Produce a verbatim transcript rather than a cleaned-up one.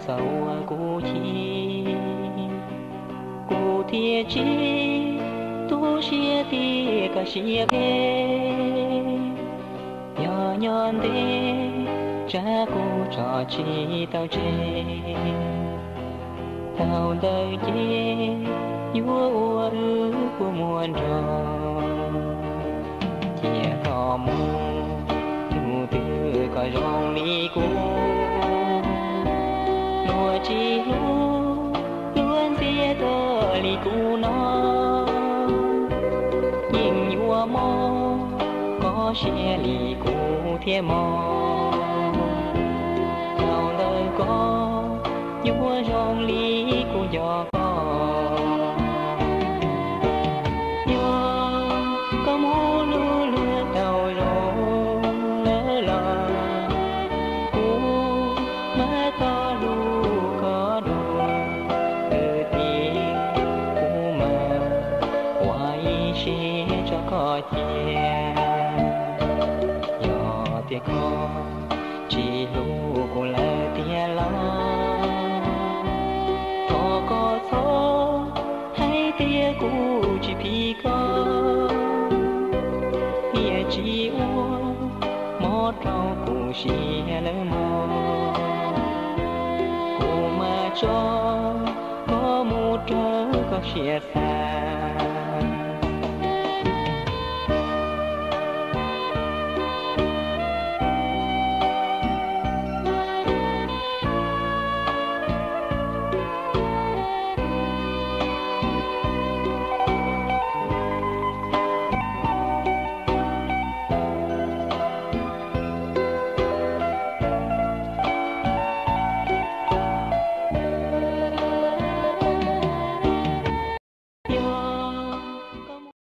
sầu cú chi cú thiê chi tu xia ti cả xia kê nhỏ nhon đê cha cú trò chi tao chê tao đời chê vua ua ư của muôn tròn chia cò mù tu tư có rong mi cú nua chi lu luôn tia tơ li cú nó nhìn vua mò có xe li cú thiê mò tao đời có vua rong li cú gió có chỉ lu của là tia lo thọ có thọ hay tia cu chỉ pi có tia chỉ u mót rau cu xì lỡ mò cu mà cho có một trớ có chia xa